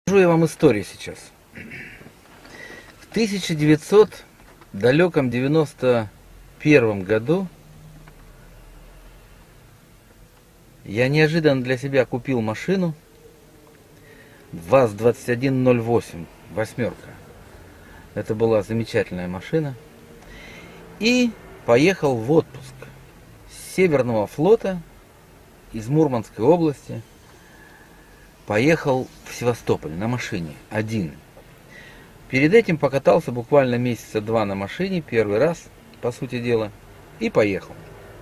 Расскажу я вам историю сейчас. В 1900 далеком 91 году я неожиданно для себя купил машину ВАЗ-2108, восьмерка. Это была замечательная машина. И поехал в отпуск с Северного флота из Мурманской области. Поехал в Севастополь на машине, один. Перед этим покатался буквально месяца два на машине, первый раз, по сути дела, и поехал.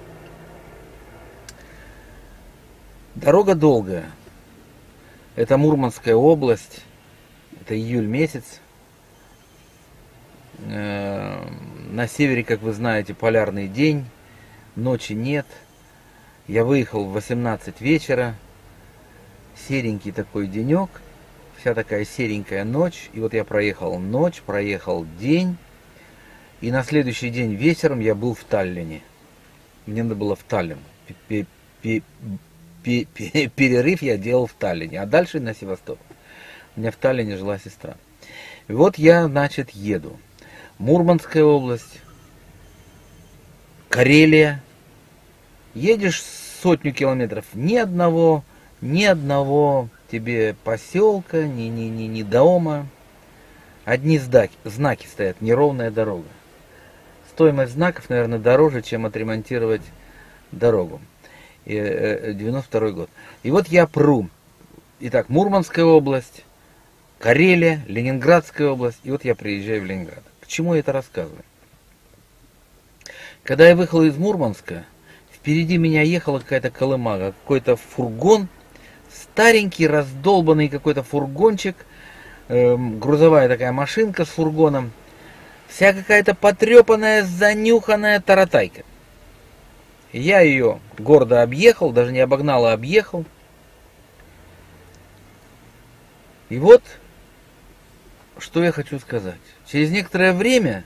Дорога долгая. Это Мурманская область, это июль месяц. На севере, как вы знаете, полярный день, ночи нет. Я выехал в 18 вечера. Серенький такой денек, вся такая серенькая ночь. И вот я проехал ночь, проехал день. И на следующий день вечером я был в Таллине. Мне надо было в Таллин. Перерыв я делал в Таллине, а дальше на Севастополь. У меня в Таллине жила сестра. И вот я, значит, еду. Мурманская область, Карелия. Едешь сотню километров, ни одного тебе поселка, ни дома. Одни знаки стоят, неровная дорога. Стоимость знаков, наверное, дороже, чем отремонтировать дорогу. 92 год. И вот я пру. Итак, Мурманская область, Карелия, Ленинградская область. И вот я приезжаю в Ленинград. К чему я это рассказываю? Когда я выехал из Мурманска, впереди меня ехала какая-то колымага, какой-то фургон, старенький, раздолбанный какой-то фургончик, грузовая такая машинка с фургоном, вся какая-то потрепанная, занюханная таратайка. Я ее гордо объехал, даже не обогнал, а объехал. И вот, что я хочу сказать. Через некоторое время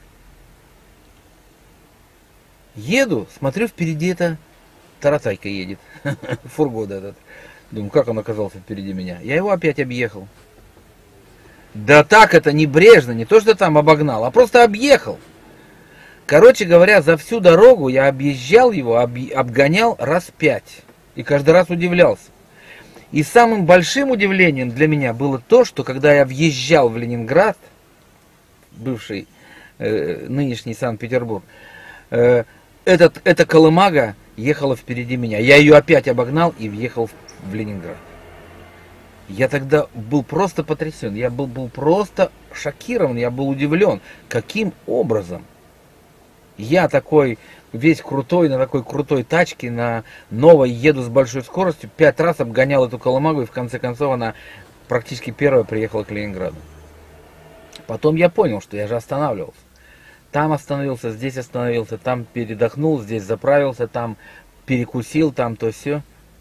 еду, смотрю, впереди эта таратайка едет, фургон этот. Думаю, как он оказался впереди меня. Я его опять объехал. Да так это небрежно, не то что там обогнал, а просто объехал. Короче говоря, за всю дорогу я объезжал его, обгонял раз 5. И каждый раз удивлялся. И самым большим удивлением для меня было то, что когда я въезжал в Ленинград, бывший нынешний Санкт-Петербург, эта колымага ехала впереди меня. Я ее опять обогнал и въехал в Ленинград. Я тогда был просто потрясен, я был просто шокирован, я был удивлен, каким образом я такой весь крутой, на такой крутой тачке, на новой, еду с большой скоростью, 5 раз обгонял эту колымагу, и в конце концов она практически первая приехала к Ленинграду. Потом я понял, что я же останавливался. Там остановился, здесь остановился, там передохнул, здесь заправился, там перекусил, там то все.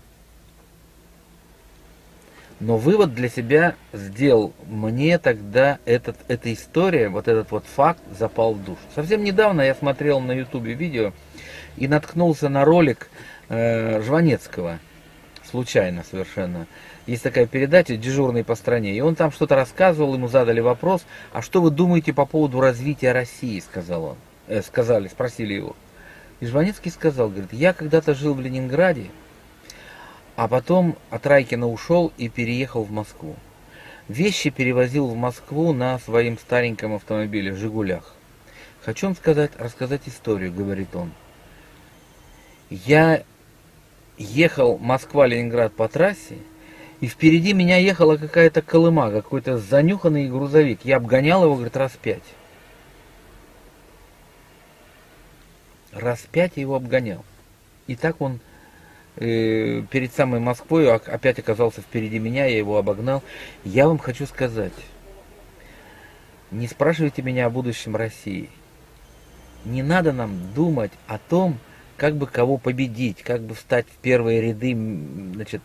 Но вывод для себя сделал. Мне тогда эта история, вот этот вот факт запал в душу. Совсем недавно я смотрел на ютубе видео и наткнулся на ролик Жванецкого. Случайно совершенно. Есть такая передача «Дежурный по стране». И он там что-то рассказывал, ему задали вопрос: а что вы думаете по поводу развития России, сказал он. Спросили его. И Жванецкий сказал, говорит, я когда-то жил в Ленинграде, а потом от Райкина ушел и переехал в Москву. Вещи перевозил в Москву на своем стареньком автомобиле «Жигулях». Хочу вам рассказать историю, говорит он. Я ехал Москва-Ленинград по трассе, и впереди меня ехала какая-то колымага, какой-то занюханный грузовик. Я обгонял его, говорит, раз 5. Раз 5 я его обгонял. И так он перед самой Москвой опять оказался впереди меня, я его обогнал. Я вам хочу сказать, не спрашивайте меня о будущем России. Не надо нам думать о том, как бы кого победить, как бы встать в первые ряды, значит,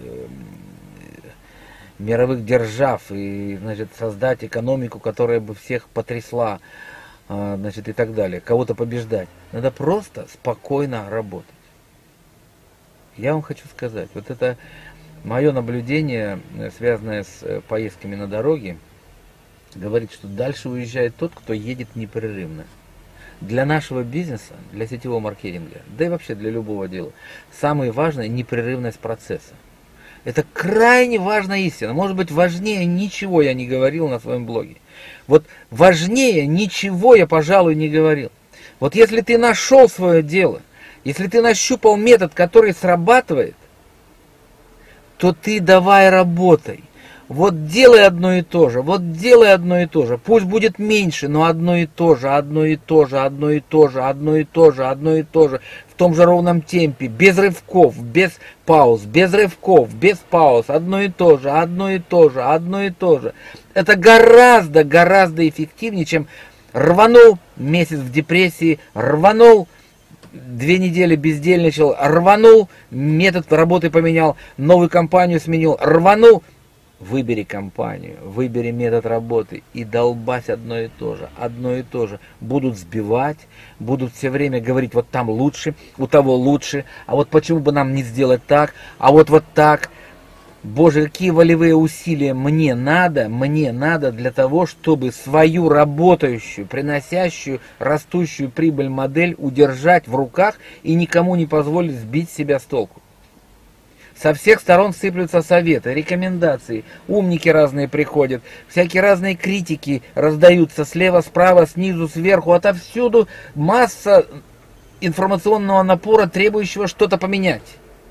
мировых держав и, значит, создать экономику, которая бы всех потрясла, значит, и так далее, кого-то побеждать. Надо просто спокойно работать. Я вам хочу сказать, вот это Мое наблюдение, связанное с поездками на дороге, говорит, что дальше уезжает тот, кто едет непрерывно. Для нашего бизнеса, для сетевого маркетинга, да и вообще для любого дела, самое важное – непрерывность процесса. Это крайне важная истина. Может быть, важнее ничего я не говорил на своем блоге. Вот важнее ничего я, пожалуй, не говорил. Вот если ты нашел свое дело, если ты нащупал метод, который срабатывает, то ты давай работай. Вот делай одно и то же, вот делай одно и то же. Пусть будет меньше, но одно и то же, одно и то же, одно и то же, одно и то же, одно и то же. В том же ровном темпе, без рывков, без пауз, без рывков, без пауз. Одно и то же, одно и то же, одно и то же. Это гораздо, гораздо эффективнее, чем рванул месяц в депрессии, рванул 2 недели бездельничал, рванул, метод работы поменял, новую компанию сменил, рванул. Выбери компанию, выбери метод работы и долбась одно и то же, одно и то же. Будут сбивать, будут все время говорить, вот там лучше, у того лучше, а вот почему бы нам не сделать так, а вот так. Боже, какие волевые усилия мне надо для того, чтобы свою работающую, приносящую, растущую прибыль модель удержать в руках и никому не позволить сбить себя с толку. Со всех сторон сыплются советы, рекомендации, умники разные приходят, всякие разные критики раздаются слева, справа, снизу, сверху, отовсюду масса информационного напора, требующего что-то поменять.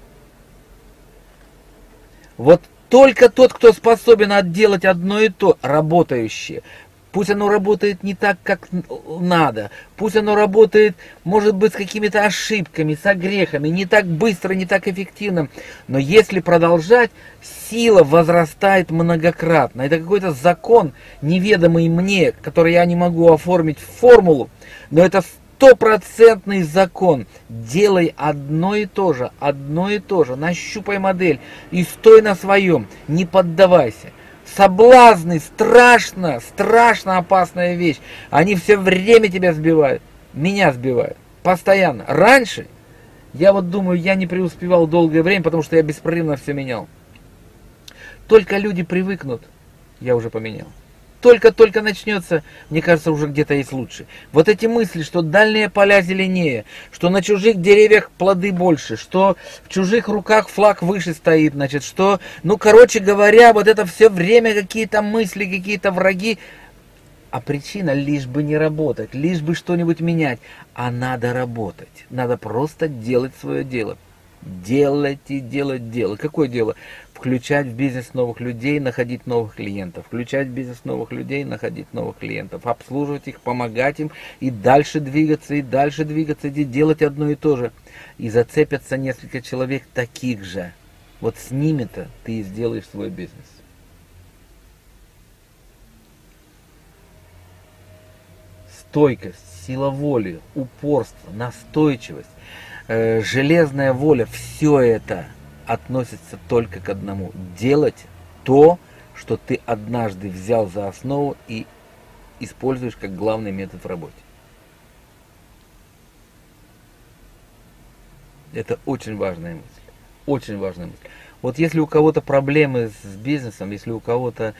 Вот только тот, кто способен отделать одно и то работающее, пусть оно работает не так, как надо, пусть оно работает, может быть, с какими-то ошибками, с огрехами, не так быстро, не так эффективно, но если продолжать, сила возрастает многократно. Это какой-то закон, неведомый мне, который я не могу оформить в формулу, но это 100% закон. Делай одно и то же, нащупай модель и стой на своем, не поддавайся. Соблазны, страшно опасная вещь. Они все время тебя сбивают, меня сбивают, постоянно. Раньше, я вот думаю, я не преуспевал долгое время, потому что я беспрерывно все менял. Только люди привыкнут, я уже поменял. Только начнется, мне кажется, уже где-то есть лучше. Вот эти мысли, что дальние поля зеленее, что на чужих деревьях плоды больше, что в чужих руках флаг выше стоит, значит, что, короче говоря, вот это все время какие-то мысли, какие-то враги. А причина лишь бы не работать, лишь бы что-нибудь менять. А надо работать, надо просто делать свое дело. Делать и делать дело. Какое дело? Включать в бизнес новых людей, находить новых клиентов. Включать в бизнес новых людей, находить новых клиентов. Обслуживать их, помогать им и дальше двигаться, и делать одно и то же. И зацепятся несколько человек таких же. Вот с ними-то ты и сделаешь свой бизнес. Стойкость, сила воли, упорство, настойчивость, железная воля, все это относится только к одному. Делать то, что ты однажды взял за основу и используешь как главный метод в работе. Это очень важная мысль. Очень важная мысль. Вот если у кого-то проблемы с бизнесом, если у кого-то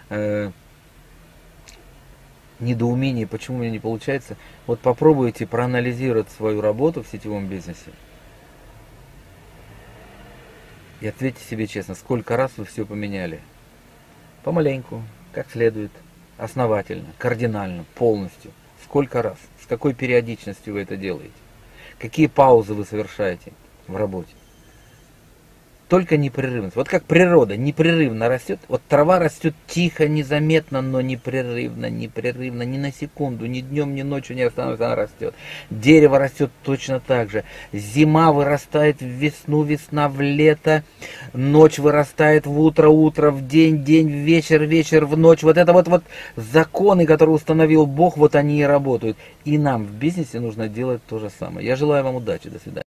недоумение, почему у меня не получается, вот попробуйте проанализировать свою работу в сетевом бизнесе и ответьте себе честно, сколько раз вы все поменяли. Помаленьку, как следует, основательно, кардинально, полностью. Сколько раз, с какой периодичностью вы это делаете, какие паузы вы совершаете в работе. Только непрерывность. Вот как природа непрерывно растет. Вот трава растет тихо, незаметно, но непрерывно, ни на секунду, ни днем, ни ночью не останавливается, она растет. Дерево растет точно так же. Зима вырастает в весну, весна в лето. Ночь вырастает в утро, утро в день, день в вечер, вечер в ночь. Вот это вот законы, которые установил Бог, вот они и работают. И нам в бизнесе нужно делать то же самое. Я желаю вам удачи. До свидания.